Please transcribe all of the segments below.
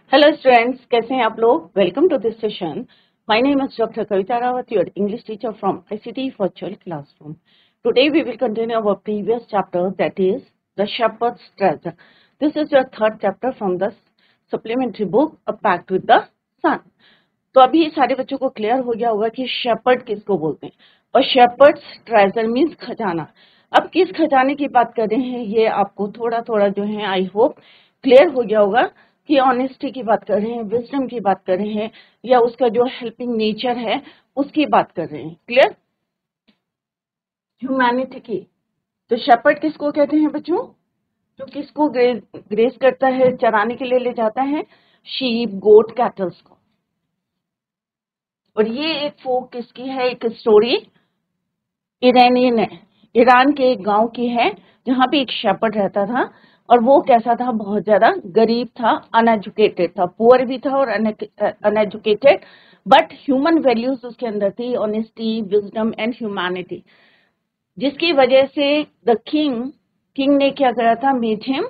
Hello students, कैसे हैं आप लोग। Welcome to this session. My name is doctor Kavita Rawat, your English teacher from ICT virtual classroom. Today we will continue our previous chapter, that is the shepherd's treasure. This is your third chapter from the supplementary book a pact with the sun. तो अभी सारे बच्चों को clear हो गया होगा कि shepherd किसको बोलते हैं और शेपर्ड्स ट्रेजर मीन्स खजाना. अब किस खजाने की बात कर रहे हैं ये आपको थोड़ा थोड़ा जो है आई होप क्लियर हो गया होगा कि ऑनेस्टी की बात कर रहे हैं, विजडम की बात कर रहे हैं, या उसका जो हेल्पिंग नेचर है उसकी बात कर रहे हैं. क्लियर. ह्यूमैनिटी की. तो शेपर्ड किसको कहते हैं बच्चों? जो किसको ग्रेस करता है, चराने के लिए ले जाता है, शीप, गोट, कैटल्स को. और ये एक फोक किसकी है, एक स्टोरी ईरानियन है, ईरान के एक गांव की है जहां पे एक शेपर्ड रहता था. और वो कैसा था, बहुत ज्यादा गरीब था, अनएजुकेटेड था, पुअर भी था और अनएजुकेटेड, बट ह्यूमन वैल्यूज उसके अंदर थी, ऑनेस्टी, विजडम एंड ह्यूमैनिटी, जिसकी वजह से द किंग ने क्या करा था, made him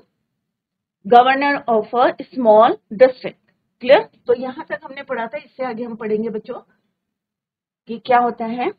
governor of a small district. Clear. तो यहां तक हमने पढ़ा था, इससे आगे हम पढ़ेंगे बच्चों कि क्या होता है.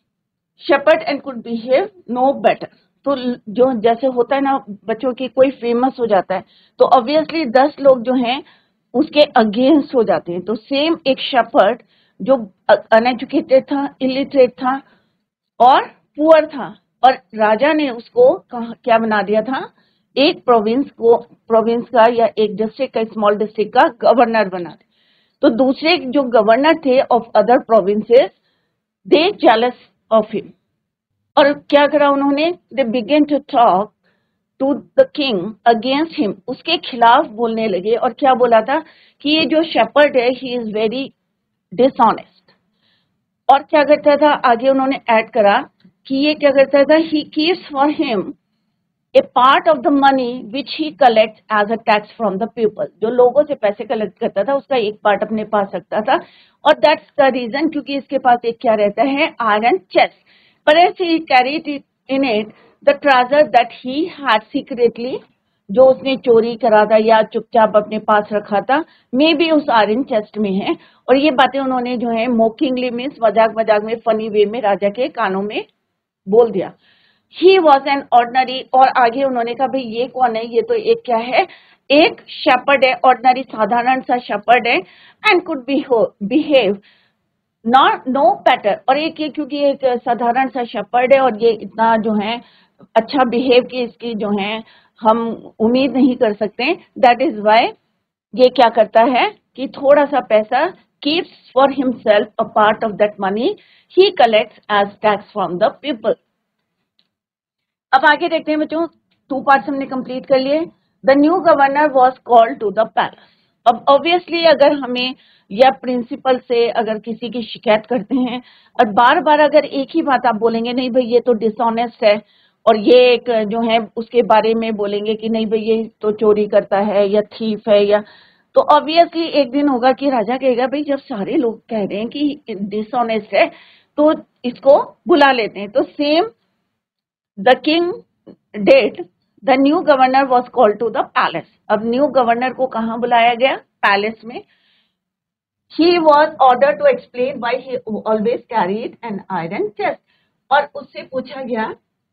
Shepherd and could behave no better. तो जो जैसे होता है ना बच्चों की, कोई फेमस हो जाता है तो ऑब्वियसली 10 लोग जो हैं उसके अगेंस्ट हो जाते हैं. तो सेम एक शेपर्ड जो अनएजुकेटेड था, इलिटरेट था और पुअर था, और राजा ने उसको क्या बना दिया था, एक प्रोविंस का या एक डिस्ट्रिक्ट का, स्मॉल डिस्ट्रिक्ट का गवर्नर बना दिया. तो दूसरे जो गवर्नर थे of other provinces, they jealous of him. और क्या करा उन्होंने, they began to talk to the king against him. उसके खिलाफ बोलने लगे. और क्या बोला था कि ये जो शेपर्ड है, ही इज वेरी डिसऑनेस्ट. और क्या करता था, आगे उन्होंने ऐड करा कि ये क्या करता था, he keeps for him a part of the money which he collect as a tax from the people. जो लोगों से पैसे कलेक्ट करता था उसका एक पार्ट अपने पास रखता था. और दैट्स द रीजन, क्योंकि इसके पास एक क्या रहता है, iron chest. Perhaps he carried in it the treasure that he had secretly, जो उसने चोरी करा था या चुपचाप अपने पास रखा था, मे बी उस आयरन चेस्ट में है. और ये बातें उन्होंने जो है मोकिंगली मीन्स मजाक मजाक में, फनी वे में राजा के कानों में बोल दिया. He was an ordinary. और आगे उन्होंने कहा भाई ये कौन है, ये तो एक क्या है, एक शेपर्ड है, ऑर्डनरी साधारण सा शेपर्ड है, and could behave not no better. और एक ये क्योंकि एक साधारण सा शेपर्ड है और ये इतना जो है अच्छा बिहेव की इसकी जो है हम उम्मीद नहीं कर सकते. दैट इज वाई ये क्या करता है कि थोड़ा सा पैसा keeps for himself a part of that money he collects as tax from the people. अब आगे देखते हैं बच्चों, 2 पार्ट्स हमने कंप्लीट कर लिए. The new governor was called to the palace. अब ऑब्वियसली अगर हमें या प्रिंसिपल से अगर किसी की शिकायत करते हैं और बार बार अगर एक ही बात आप बोलेंगे, नहीं भाई ये तो डिसऑनेस्ट है, और ये एक जो है उसके बारे में बोलेंगे कि नहीं भाई ये तो चोरी करता है या थीफ है, या तो ऑब्वियसली एक दिन होगा कि राजा कहेगा भाई जब सारे लोग कह रहे हैं कि डिसऑनेस्ट है तो इसको बुला लेते हैं. तो same the king dead. The new governor was called to the palace. अब न्यू गवर्नर को कहाँ बुलाया गया, पैलेस में. He was ordered to explain why he always carried an iron chest. और उससे पूछा गया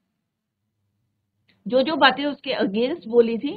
जो जो बातें उसके अगेंस्ट बोली थी,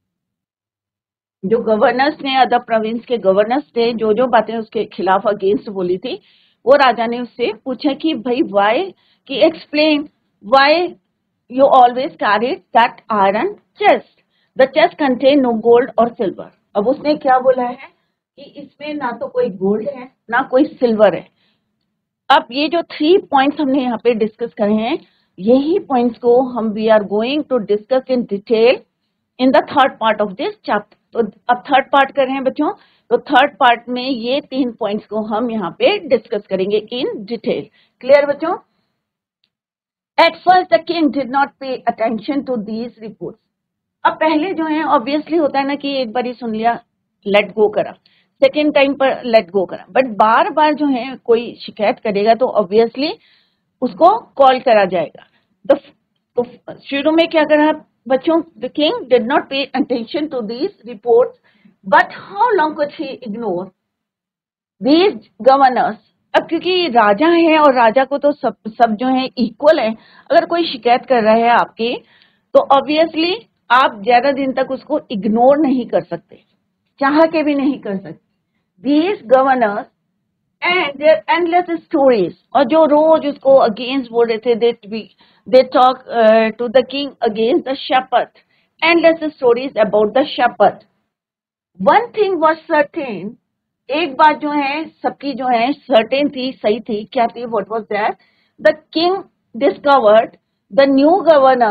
जो गवर्नर्स ने, अदर प्रोविंस के गवर्नर्स ने जो जो बातें उसके खिलाफ अगेंस्ट बोली थी, वो राजा ने उससे पूछा कि भाई वाई, कि explain why you always carried that iron chest. The chest contain no gold और सिल्वर. अब उसने क्या बोला है कि इसमें ना तो कोई गोल्ड है ना कोई सिल्वर है. अब ये जो 3 पॉइंट्स हमने यहाँ पे डिस्कस करे हैं, यही पॉइंट्स को हम we are going to discuss in detail in the third part of this chapter. तो अब थर्ड पार्ट कर रहे हैं बच्चों, तो थर्ड पार्ट में ये 3 पॉइंट्स को हम यहाँ पे डिस्कस करेंगे इन डिटेल. क्लियर बच्चों. At first the king did not pay attention to these reports. अब पहले जो है ऑब्वियसली होता है ना कि एक बार ही सुन लिया, लेट गो करा, सेकेंड टाइम पर लेट गो करा, बट बार बार जो है कोई शिकायत करेगा तो ऑब्वियसली उसको कॉल करा जाएगा. तो शुरू में क्या करा बच्चों, the king did not pay attention to these reports But how long could he ignore these governors? अब क्योंकि राजा है और राजा को तो सब जो है इक्वल है, अगर कोई शिकायत कर रहा है आपकी तो ऑब्वियसली आप ज्यादा दिन तक उसको इग्नोर नहीं कर सकते, चाह के भी नहीं कर सकते. These governors and their endless stories, और जो रोज उसको अगेंस्ट बोल रहे थे, they talk to the king against the shepherd, endless stories about the shepherd. One thing was certain, एक बात जो है सबकी जो है सर्टेन थी, सही थी, क्या थी? What was that? The king discovered the new governor.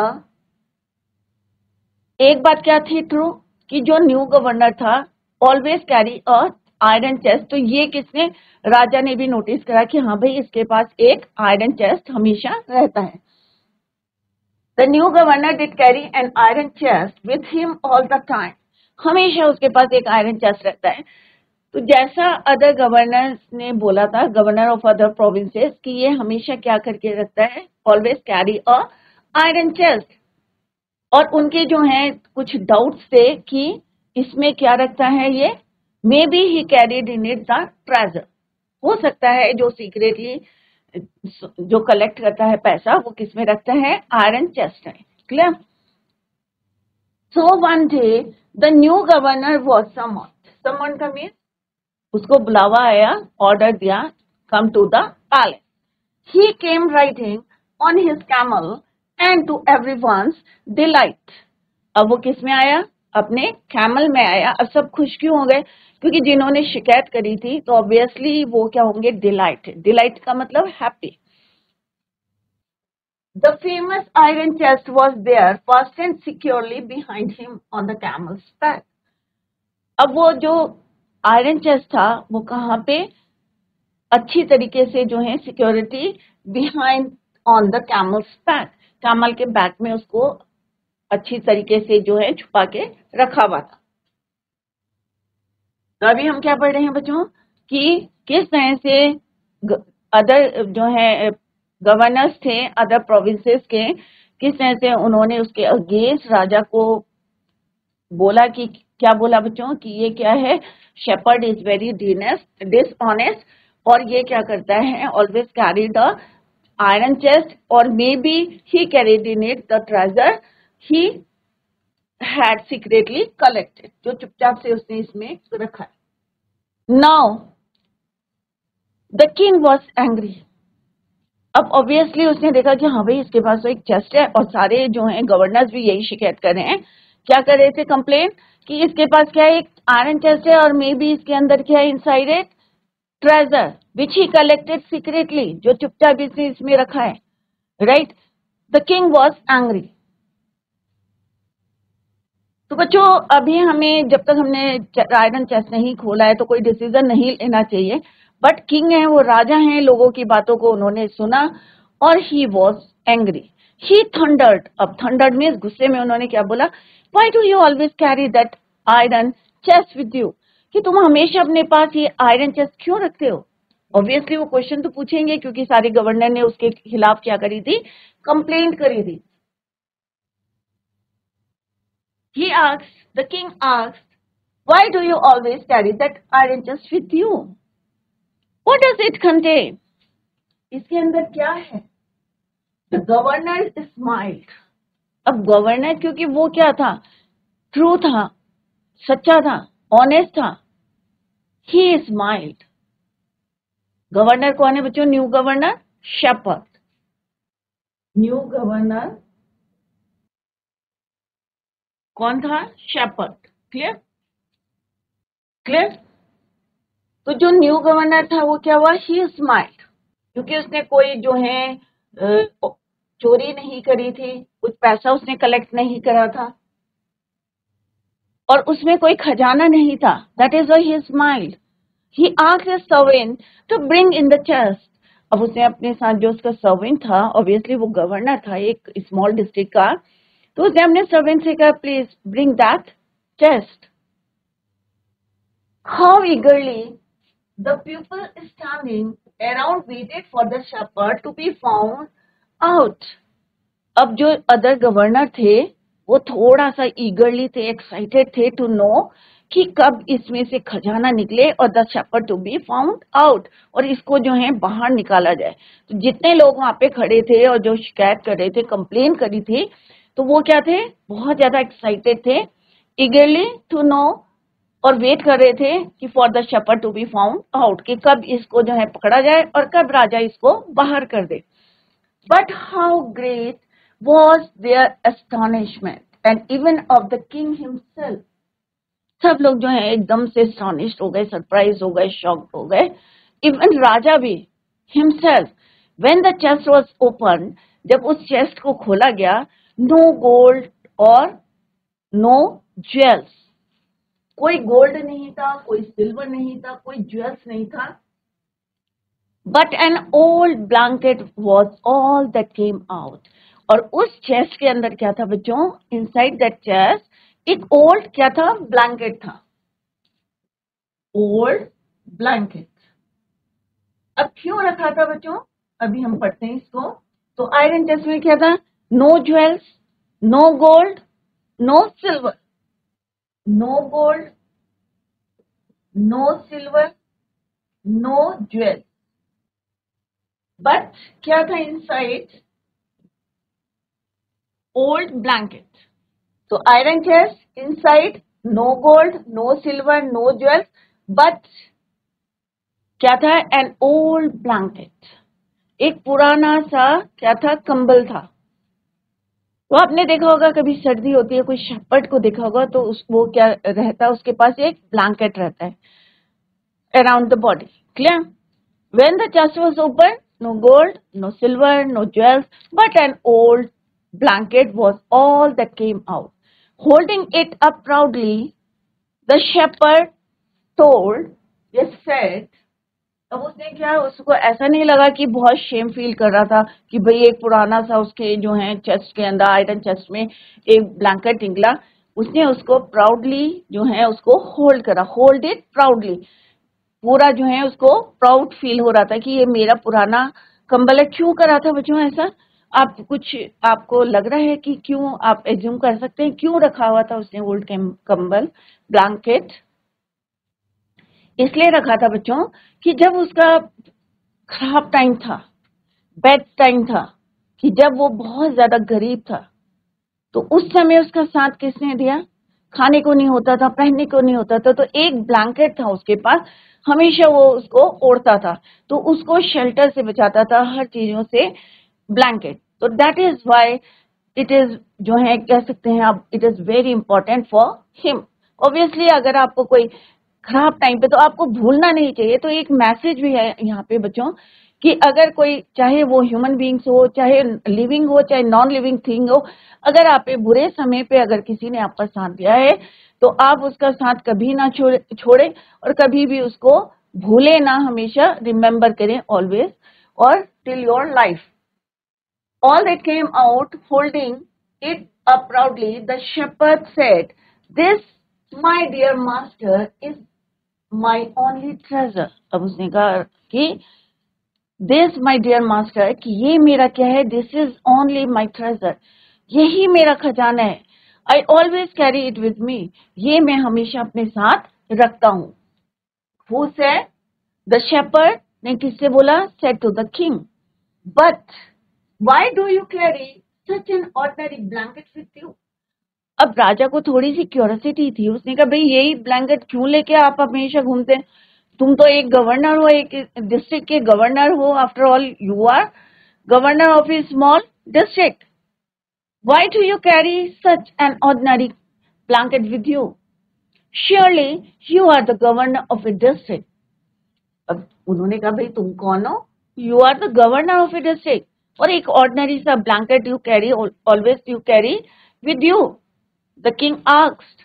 एक बात क्या थी ट्रू, कि जो न्यू गवर्नर था always carry a iron chest. तो ये किसने? राजा ने भी नोटिस करा कि हाँ भाई इसके पास एक आयरन चेस्ट हमेशा रहता है. The new governor did carry an iron chest with him all the time. हमेशा उसके पास एक आयरन चेस्ट रहता है. तो जैसा अदर गवर्नर्स ने बोला था, गवर्नर ऑफ अदर प्रोविंसेस, कि ये हमेशा क्या करके रखता है, always carry a iron chest. और उनके जो हैं कुछ डाउट्स थे कि इसमें क्या रखता है ये. Maybe he carried in it the treasure. हो सकता है जो सीक्रेटली जो कलेक्ट करता है पैसा वो किसमें रखता है, आयरन चेस्ट में. Clear? So one day the new governor was someone का मीन उसको बुलावा आया, ऑर्डर दिया, come to the palace. He came riding on his camel and to everyone's delight. अब वो किस में आया, अपने कैमल में आया. अब सब खुश क्यों हो गए, क्योंकि जिन्होंने शिकायत करी थी तो ऑब्वियसली वो क्या होंगे, डिलाइट. डिलाइट का मतलब happy. The famous iron chest was there fastened securely behind him on the camel's back. अब वो जो आयरन चेस्ट था वो कहाँ पे, अच्छी तरीके से जो है security behind on the camel's back, camel के बैक में उसको अच्छी तरीके से जो है छुपा के रखा हुआ था. तो अभी हम क्या पढ़ रहे हैं बच्चों, कि किस तरह से अदर जो है गवर्नर्स थे अदर प्रोविंसेस के, किस तरह से उन्होंने उसके अगेंस्ट राजा को बोला. कि क्या बोला बच्चों, कि ये क्या है, शेपर्ड इज वेरी डिसऑनेस्ट, और ये क्या करता है, always carry the iron chest, और maybe he carried in it the treasure he had secretly collected, जो चुपचाप से उसने इसमें रखा है. Now the king was angry. अब ऑब्वियसली उसने देखा कि हाँ भाई इसके पास तो एक चेस्ट है, और सारे जो हैं गवर्नर्स भी यही शिकायत कर रहे हैं. क्या कर रहे थे, कंप्लेन, कि इसके पास क्या है, एक आयरन चेस्ट है, और मे बी इसके अंदर क्या है, inside it treasure which he collected secretly, जो चुपचाप इसने इसमें रखा है. Right? The king was angry. तो बच्चों अभी हमें, जब तक हमने आयरन चेस्ट नहीं खोला है तो कोई डिसीजन नहीं लेना चाहिए. बट किंग है, वो राजा हैं, लोगों की बातों को उन्होंने सुना, और he was angry. He thundered. अब थंडर्ड मीन्स गुस्से में उन्होंने क्या बोला, why do you always carry that iron chest with you, कि तुम हमेशा अपने पास ये आयरन चेस्ट क्यों रखते हो. ऑब्वियसली वो क्वेश्चन तो पूछेंगे, क्योंकि सारे गवर्नर ने उसके खिलाफ क्या करी थी, कंप्लेंट करी थी. He asked, the king asked, why do you always carry that iron chest with you? What does it contain? इसके अंदर क्या है? The governor smiled. अब गवर्नर, क्योंकि वो क्या था, ट्रू था, सच्चा था, ऑनेस्ट था, he smiled. गवर्नर कौन है बच्चों, new governor, shepherd. New governor कौन था, शेपर्ड. क्लियर? क्लियर? तो जो न्यू गवर्नर था वो क्या हुआ, ही स्माइल्ड, क्योंकि उसने कोई जो है चोरी नहीं करी थी, कुछ पैसा उसने कलेक्ट नहीं करा था, और उसमें कोई खजाना नहीं था. That is why he smiled. He asked his servant to bring in the chest. अब उसने अपने साथ जो उसका सर्वेंट था, ऑब्वियसली वो गवर्नर था एक स्मॉल डिस्ट्रिक्ट का, तो उसने अपने सर्वेंट से कहा, please bring that chest. How eagerly the people standing around waited for the shepherd to be found out. अब जो अदर गवर्नर थे वो थोड़ा सा ईगरली थे, एक्साइटेड थे टू नो कि कब इसमें से खजाना निकले और the shepherd to be found out, और इसको जो है बाहर निकाला जाए। तो जितने लोग वहां पे खड़े थे और जो शिकायत कर रहे थे, कंप्लेन करी थी, तो वो क्या थे, बहुत ज्यादा एक्साइटेड थे, ईगरली टू नो, और वेट कर रहे थे कि for the shepherd to be found out, कि कब इसको जो है पकड़ा जाए और कब राजा इसको बाहर कर दे। But how great was their astonishment and even of the king himself. सब लोग जो है एकदम से एस्टोनिश्ड हो गए, सरप्राइज हो गए, शॉक्ड हो गए, इवन राजा भी himself. When the chest was open, जब उस चेस्ट को खोला गया, नो गोल्ड और नो ज्वेल्स, कोई गोल्ड नहीं था, कोई सिल्वर नहीं था, कोई ज्वेल्स नहीं था, but an old blanket was all that came out. और उस चेस्ट के अंदर क्या था बच्चों, इनसाइड दैट चेस्ट एक ओल्ड क्या था, ब्लैंकेट था, ओल्ड ब्लैंकेट। अब क्यों रखा था बच्चों, अभी हम पढ़ते हैं इसको। तो आयरन चेस्ट में क्या था, no jewels, no gold, no silver, no gold, no silver, no jewels, but क्या था इनसाइड, ओल्ड ब्लैंकेट। तो iron chest, inside no gold, no silver, no jewels, but क्या था, एन ओल्ड ब्लैंकेट, एक पुराना सा क्या था, कंबल था। तो आपने देखा होगा कभी सर्दी होती है, कोई शेपर्ड को देखा होगा, तो वो क्या रहता है, उसके पास एक ब्लैंकेट रहता है around the body. Clear? When the chest was open, no gold, no silver, no jewels, but an old blanket was all that came out. Holding it up proudly, the shepherd told, yes, said, अब उसने क्या, उसको ऐसा नहीं लगा कि बहुत Shem feel कर रहा था कि भाई एक पुराना सा उसके जो है चेस्ट के अंदर, आयरन चेस्ट में एक ब्लैंकेट निकला। उसने उसको प्राउडली जो है उसको होल्ड करा, होल्ड इट प्राउडली, पूरा जो है उसको प्राउड फील हो रहा था कि ये मेरा पुराना कंबल है। क्यों करा था बच्चों ऐसा, आप कुछ आपको लग रहा है कि क्यों, आप एज्यूम कर सकते हैं क्यों रखा हुआ था उसने ओल्ड कंबल, ब्लैंकेट? इसलिए रखा था बच्चों कि जब उसका खराब टाइम था, बैड टाइम था, कि जब वो बहुत ज्यादा गरीब था, तो उस समय उसका साथ किसने दिया, खाने को नहीं होता था, पहनने को नहीं होता था, तो एक ब्लैंकेट था उसके पास, हमेशा वो उसको ओढ़ता था, तो उसको शेल्टर से बचाता था, हर चीजों से ब्लैंकेट। तो that is why it is जो है कह सकते हैं आप, it is very important for him. Obviously अगर आपको कोई खराब टाइम पे, तो आपको भूलना नहीं चाहिए। तो एक मैसेज भी है यहाँ पे बच्चों कि अगर कोई, चाहे वो ह्यूमन बींग्स हो, चाहे लिविंग हो, चाहे नॉन लिविंग थिंग हो, अगर आप बुरे समय पे अगर किसी ने आपका साथ दिया है, तो आप उसका साथ कभी ना छोड़े और कभी भी उसको भूले ना, हमेशा रिमेम्बर करें ऑलवेज, और till your life. All that came out, holding it up proudly, the shepherd said, "This, my dear master, is my only treasure." अब उसने कहा कि this, my dear master, कि ये मेरा क्या है, this is only my treasure, यही मेरा खजाना है। I always carry it with me, ये मैं हमेशा अपने साथ रखता हूँ। Who said? The shepherd ने किससे बोला? Said to the king. But why do you carry such an ordinary blanket with you? अब राजा को थोड़ी सी क्यूरियोसिटी थी, उसने कहा भाई यही ब्लैंकेट क्यों लेके आप हमेशा घूमते हैं, तुम तो एक गवर्नर हो, एक डिस्ट्रिक्ट के गवर्नर हो, after all you are governor of a small district, why do you carry such an ordinary blanket with you, surely you are the governor of a district. अब उन्होंने कहा भाई तुम कौन हो, you are the governor of a district, और एक ordinary सा blanket you carry, always you carry with you, the king asked.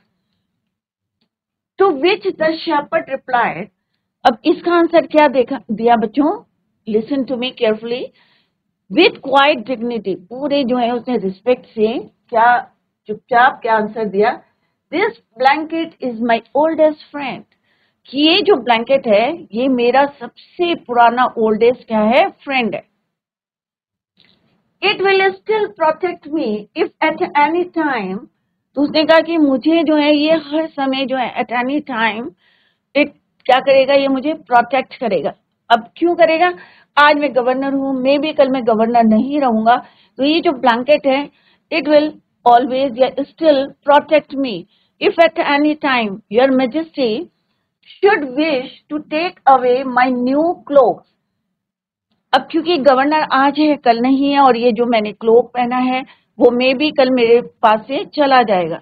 To which the shepherd replied, अब इसका आंसर क्या दिया बच्चों, listen to me carefully, with quite dignity, पूरे जो है उसने रिस्पेक्ट से क्या, चुपचाप क्या आंसर दिया, this blanket is my oldest friend, कि ये जो ब्लैंकेट है ये मेरा सबसे पुराना ओल्डेस्ट क्या है, फ्रेंड है। It will still protect me if at any time तो उसने कहा कि मुझे जो है ये हर समय जो है एट एनी टाइम इट क्या करेगा, ये मुझे प्रोटेक्ट करेगा। अब क्यों करेगा, आज मैं गवर्नर हूं, मे बी कल मैं गवर्नर नहीं रहूंगा, तो ये जो ब्लैंकेट है it will always yet still protect me if at any time your majesty should wish to take away my new clothes। अब क्योंकि गवर्नर आज है कल नहीं है, और ये जो मैंने क्लोक पहना है वो मे भी कल मेरे पास से चला जाएगा।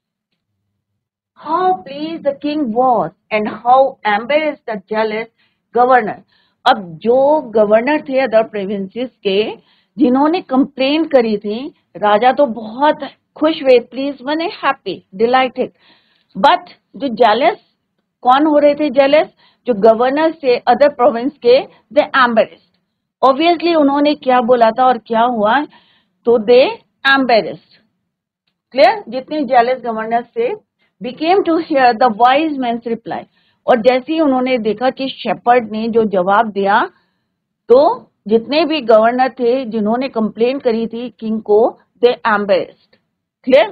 How pleased the king was and how embarrassed the jealous governor। अब जो गवर्नर थे अदर प्रोविंसेस के जिन्होंने कंप्लेन करी थी, राजा तो बहुत खुश हुए, प्लीज बने, हैप्पी, डिलाइटेड, बट जो जेलस, कौन हो रहे थे जेलस, जो गवर्नर से अदर प्रोविंस के, दे एम्बेरेस्ड। ऑब्वियसली उन्होंने क्या बोला था और क्या हुआ, तो दे एम्बेरेस्ड। क्लियर, जितने जेलस गवर्नर से became to hear the wise man's reply। और जैसे ही उन्होंने देखा कि शेपर्ड ने जो जवाब दिया, तो जितने भी गवर्नर थे जिन्होंने कंप्लेन करी थी किंग को, they embarrassed. Clear,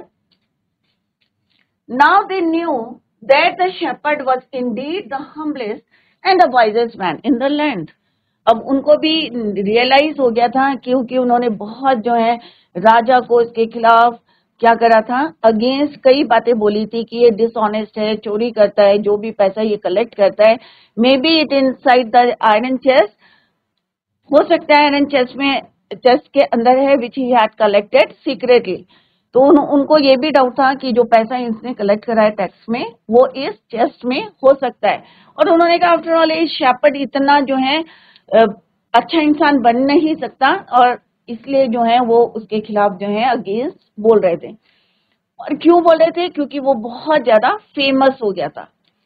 now they knew that the shepherd was indeed the humblest and the wisest man in the land। अब उनको भी रियलाइज हो गया था, क्योंकि उन्होंने बहुत जो है राजा को इसके खिलाफ क्या करा था, अगेंस्ट कई बातें बोली थी कि ये डिसऑनेस्ट है, चोरी करता है, जो भी पैसा ये कलेक्ट करता है, maybe it inside the iron chest, हो सकता है आयरन चेस्ट में, चेस्ट के अंदर है, which he had collected secretly. तो उनको ये भी डाउट था कि जो पैसा इसने कलेक्ट करा है टैक्स में वो इस चेस्ट में हो सकता है। और उन्होंने कहा आफ्टर ऑल इस शेपर्ड इतना जो है अच्छा इंसान बन नहीं सकता, और इसलिए जो है वो उसके खिलाफ जो है अगेंस्ट बोल रहे थे। और क्यों बोल रहे थे, क्योंकि वो बहुत ज्यादा फेमस हो गया था।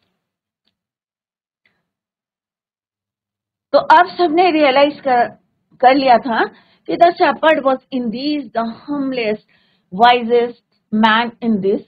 तो अब सबने रियलाइज कर लिया था कि the shepherd was indeed the humblest wisest man in this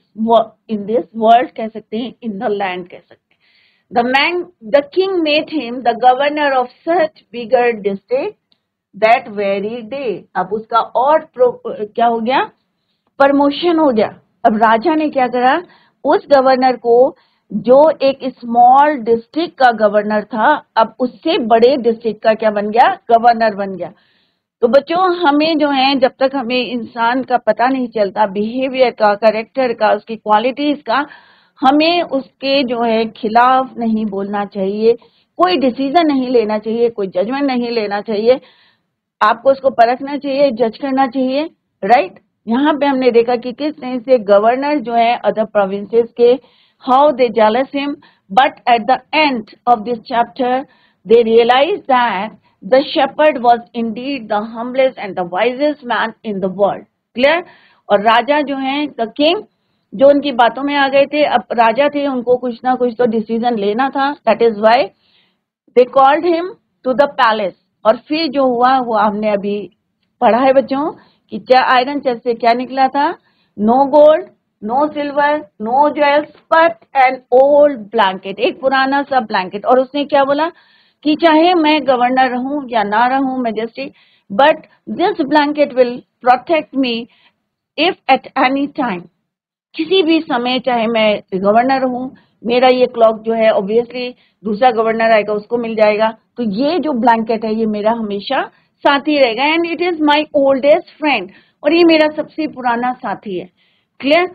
world कह सकते हैं, in the land कह सकते हैं। the king made him the governor of such bigger district that very day। अब उसका और क्या हो गया, प्रमोशन हो गया। अब राजा ने क्या करा, उस गवर्नर को जो एक स्मॉल डिस्ट्रिक्ट का गवर्नर था, अब उससे बड़े डिस्ट्रिक्ट का क्या बन गया, गवर्नर बन गया। तो बच्चों हमें जो है, जब तक हमें इंसान का पता नहीं चलता, बिहेवियर का, कैरेक्टर का, उसकी क्वालिटीज का, हमें उसके जो है खिलाफ नहीं बोलना चाहिए, कोई डिसीजन नहीं लेना चाहिए, कोई जजमेंट नहीं लेना चाहिए। आपको उसको परखना चाहिए, जज करना चाहिए, राइट। यहाँ पे हमने देखा कि किस तरह से गवर्नर जो है अदर प्रोविंसेस के, how they jealous him, but at the end of this chapter they realise that the shepherd was indeed the humblest and the wisest man in the world. Clear, और राजा जो है the king, जो उनकी बातों में आ गए थे, अब राजा थे, उनको कुछ ना कुछ तो डिसीजन लेना था, that is why they called him to the palace. और फिर जो हुआ वो हमने अभी पढ़ा है बच्चों, कि क्या आयरन चेस्ट से क्या निकला था, no gold, no silver, no jewels, but an old blanket, एक पुराना सा ब्लैंकेट। और उसने क्या बोला कि चाहे मैं गवर्नर रहूं या ना रहूं majesty, but this blanket will protect me if at any time, किसी भी समय, चाहे मैं गवर्नर रहूं, मेरा ये क्लॉक जो है ऑब्वियसली दूसरा गवर्नर आएगा उसको मिल जाएगा, तो ये जो ब्लैंकेट है ये मेरा हमेशा साथी रहेगा, and it is my oldest friend, और ये मेरा सबसे पुराना साथी है। क्लियर,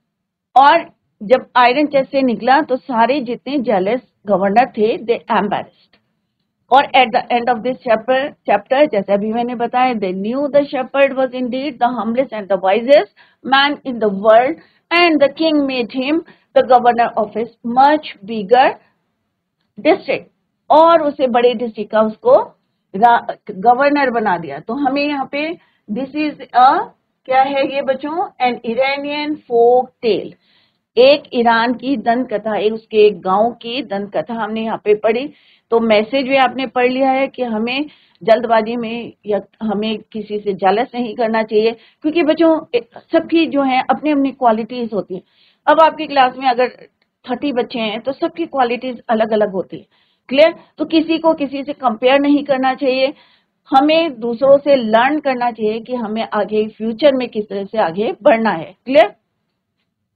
और जब आयरन चेस्ट से निकला तो सारे जितने जेलस गवर्नर थे दे एम्बैरेस्ड। और at the end of this chapter जैसे अभी मैंने बताया, they knew the shepherd was indeed the humblest and the wisest man in the world, and the king made him the governor of his much bigger district, और उसे बड़े district का उसको governor बना दिया। तो हमें यहाँ पे दिस इज क्या है ये बच्चों, एन इरानियन फोक टेल, एक ईरान की दंत कथा, एक उसके एक गांव की दंत कथा हमने यहाँ पे पढ़ी। तो मैसेज भी आपने पढ़ लिया है कि हमें जल्दबाजी में या हमें किसी से जेलस नहीं करना चाहिए, क्योंकि बच्चों सबकी जो है अपनी अपनी क्वालिटीज होती है। अब आपकी क्लास में अगर 30 बच्चे हैं तो सबकी क्वालिटीज अलग अलग होती है। क्लियर, तो किसी को किसी से कंपेयर नहीं करना चाहिए, हमें दूसरों से लर्न करना चाहिए कि हमें आगे फ्यूचर में किस तरह से आगे बढ़ना है। क्लियर,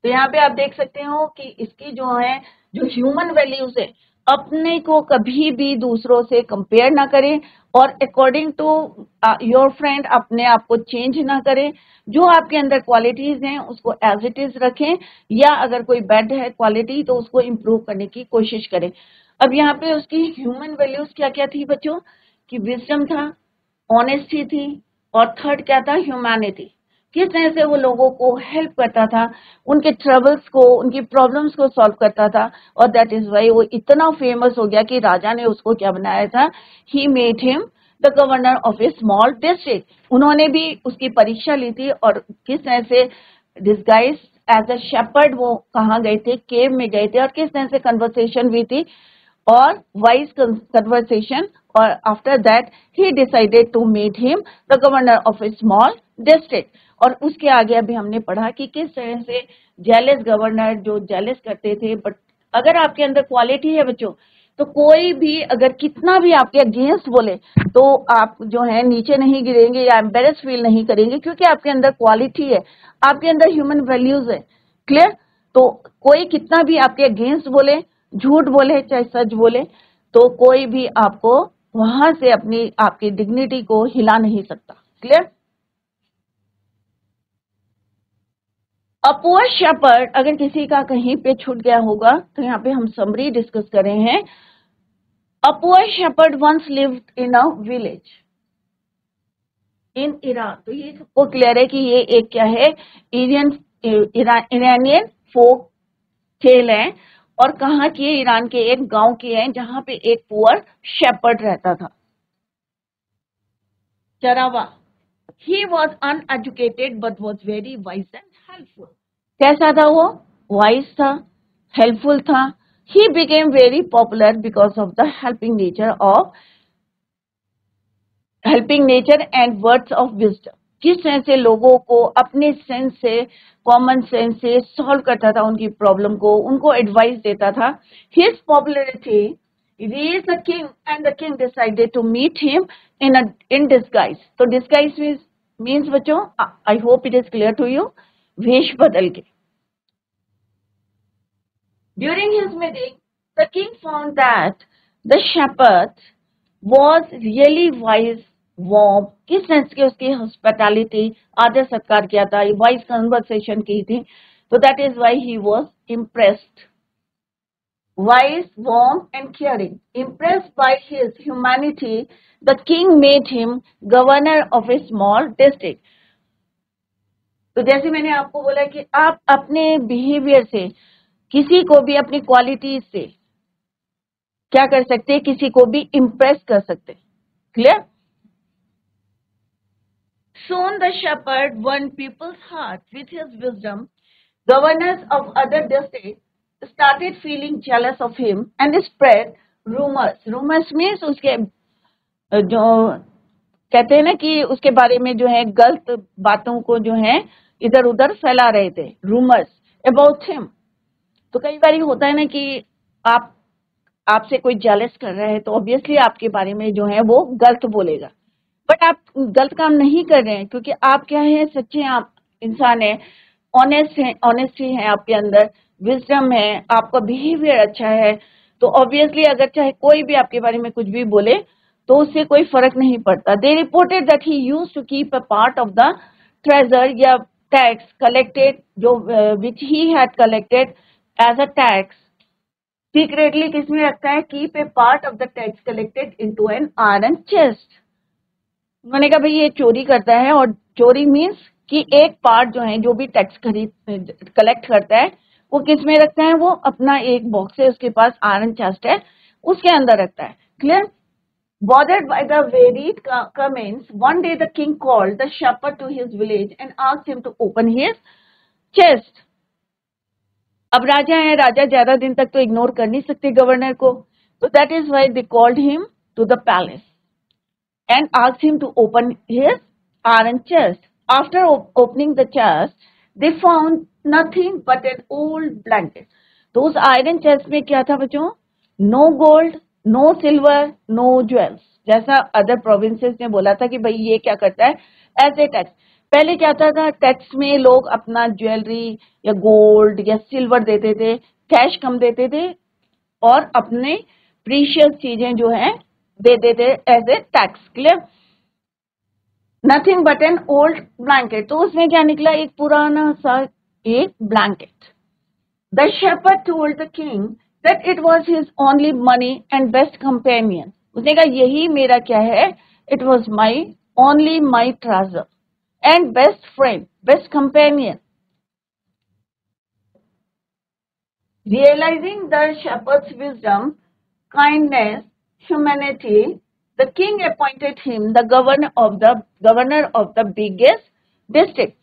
तो यहाँ पे आप देख सकते हो कि इसकी जो है जो ह्यूमन वैल्यूज है, अपने को कभी भी दूसरों से कंपेयर ना करें और अकॉर्डिंग टू योर फ्रेंड अपने आप को चेंज ना करें। जो आपके अंदर क्वालिटीज हैं उसको एज इट इज रखें, या अगर कोई बैड है क्वालिटी तो उसको इम्प्रूव करने की कोशिश करें। अब यहाँ पे उसकी ह्यूमन वैल्यूज क्या क्या थी बच्चों, कि विजडम था, ऑनेस्टी थी, और थर्ड क्या था, ह्यूमैनिटी। किस तरह से वो लोगों को हेल्प करता था, उनके ट्रबल्स को, उनकी प्रॉब्लम्स को सॉल्व करता था। और दैट इज वाई वो इतना फेमस हो गया कि राजा ने उसको क्या बनाया था, he made him the governor of a small district. उन्होंने भी उसकी परीक्षा ली थी और किस तरह से डिस्गाइज एज अ शेपर्ड वो कहाँ गए थे, केव में गए थे, और किस तरह से कन्वर्सेशन हुई थी और वाइज कन्वर्सेशन, और after that he decided to make him the governor of a small district. और उसके आगे अभी हमने पढ़ा कि किस तरह से जेलस गवर्नर जो जेलस करते थे, बट अगर आपके अंदर क्वालिटी है बच्चों, तो कोई भी अगर कितना भी आपके अगेंस्ट बोले तो आप जो है नीचे नहीं गिरेंगे या एम्बेरस फील नहीं करेंगे, क्योंकि आपके अंदर क्वालिटी है, आपके अंदर ह्यूमन वैल्यूज है। क्लियर? तो कोई कितना भी आपके अगेंस्ट बोले, झूठ बोले चाहे सच बोले, तो कोई भी आपको वहां से अपनी आपकी डिग्निटी को हिला नहीं सकता। क्लियर? अ पुअर शेपर्ड, अगर किसी का कहीं पे छूट गया होगा तो यहाँ पे हम समरी डिस्कस कर रहे हैं। A poor shepherd once lived in a village in Iran. तो ये सबको क्लियर है कि ये एक क्या है, ईरानियन फोक टेल है, और कहाँ की है, ईरान के एक गांव की है जहां पे एक पुअर शेपर्ड रहता था, चरावा। He was uneducated but was very wise and helpful. कैसा था वो? वाइज था, हेल्पफुल था। He became very popular because of the helping nature and words of wisdom. किस तरह से लोगों को अपने सेंस से, कॉमन सेंस से सॉल्व करता था उनकी प्रॉब्लम को, उनको एडवाइस देता था। His popularity raised the king and the king decided to meet him in disguise. तो disguise means बच्चों, I hope it is clear to you, वेश बदल के। During his meeting, the king found that the shepherd was really wise, warm, किस sense की उसकी hospitality, आदर सत्कार किया था, वाइज कन्वर्सेशन की थी, तो that is why he was impressed. Wise, warm, and caring. Impressed by his humanity, the king made him governor of a small district. तो जैसे मैंने आपको बोला कि आप अपने बिहेवियर से किसी को भी, अपनी क्वालिटी से क्या कर सकते हैं, किसी को भी इम्प्रेस कर सकते। Clear? Soon the shepherd won people's hearts with his wisdom. Governors of other districts started feeling jealous of him and spread rumors. Rumors means उसके जो कहते हैं ना कि उसके बारे में जो है गलत बातों को जो है इधर उधर फैला रहे थे, रूमर्स अबाउट हिम। तो कई बार होता है ना कि आपसे कोई जेलस कर रहा है तो ऑब्वियसली आपके बारे में जो है वो गलत बोलेगा, बट आप गलत काम नहीं कर रहे हैं, क्योंकि आप क्या है, सच्चे आप इंसान है, ऑनेस्ट है, ऑनेस्टी है आपके अंदर, विजडम है, आपका बिहेवियर अच्छा है। तो ऑब्वियसली अगर चाहे कोई भी आपके बारे में कुछ भी बोले तो उससे कोई फर्क नहीं पड़ता। They reported that he used to keep a part of the treasure या टैक्स कलेक्टेड, जो which he had collected as a tax, secretly किसमें रखता है, keep a part of the tax collected into an iron chest. उन्होंने कहा भाई ये चोरी करता है, और चोरी मीन्स कि एक पार्ट जो है, जो भी टैक्स कलेक्ट करता है वो किस में रखता है, वो अपना एक बॉक्स है उसके पास, आयरन चेस्ट है, उसके अंदर रखता है। Clear? Bothered by the varied comments, one day the king called the shepherd to his village and asked him to open his chest. अब राजा है, राजा ज्यादा दिन तक तो इग्नोर कर नहीं सकते गवर्नर को, तो that is why they called him to the palace and asked him to open his iron chest. After opening the chest, they found nothing but an old blanket. तो उस आयरन चेस्ट में क्या था बच्चों? No gold, no silver, no jewels, जैसा other provinces ने बोला था कि भाई ये क्या करता है, एज ए टैक्स। पहले क्या था टैक्स में लोग अपना ज्वेलरी या गोल्ड या सिल्वर देते थे, कैश कम देते थे और अपने प्रीशियस चीजें जो है दे देते as a tax. Clear? Nothing but an old blanket, तो उसमें क्या निकला, एक पुराना सा एक blanket. The shepherd told the king that it was his only money and best companion. उसने कहा यही मेरा क्या है, it was my only my treasure and best friend, best companion. Realizing the shepherd's wisdom, kindness, humanity, the king appointed him the governor of the biggest district.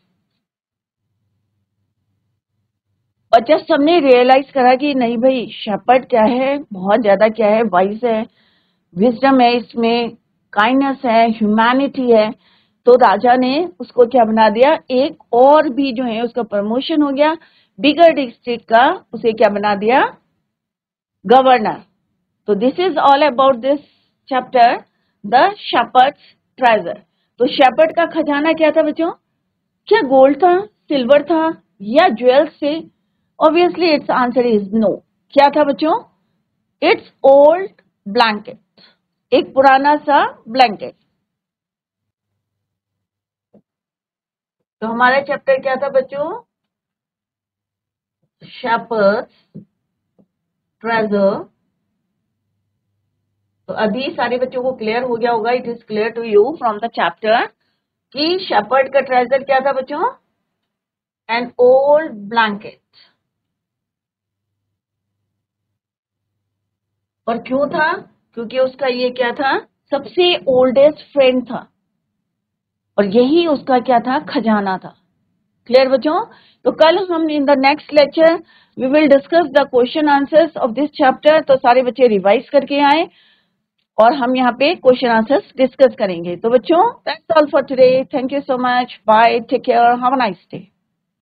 और जब सबने realise करा कि नहीं भाई शेपर्ड क्या है, बहुत ज्यादा क्या है, वाइज है, विजडम है, इसमें काइंडनेस है, ह्यूमैनिटी है, तो राजा ने उसको क्या बना दिया, एक और भी जो है उसका प्रमोशन हो गया, बिगर डिस्ट्रिक्ट का उसे क्या बना दिया, गवर्नर। तो this is all about this chapter, the shepherd's treasure. तो शेपर्ड का खजाना क्या था बच्चों, क्या गोल्ड था, सिल्वर था या ज्वेल्स थे? Obviously it's answer is no. क्या था बच्चों, इट्स ओल्ड ब्लैंकेट, एक पुराना सा ब्लैंकेट। तो हमारा चैप्टर क्या था बच्चों, शेपर्ड्स ट्रेजर। तो अभी सारे बच्चों को क्लियर हो गया होगा, it is clear to you from the chapter कि शेपर्ड का ट्रेजर क्या था बच्चों, एन ओल्ड ब्लैंकेट। और क्यों था, क्योंकि उसका ये क्या था, सबसे ओल्डेस्ट फ्रेंड था और यही उसका क्या था, खजाना था। क्लियर बच्चों? तो कल हम in the next lecture we will discuss the question answers of this chapter. तो सारे बच्चे रिवाइज करके आए और हम यहाँ पे क्वेश्चन आंसर्स डिस्कस करेंगे। तो बच्चों that's all for today, thank you so much, bye, take care, have a nice day.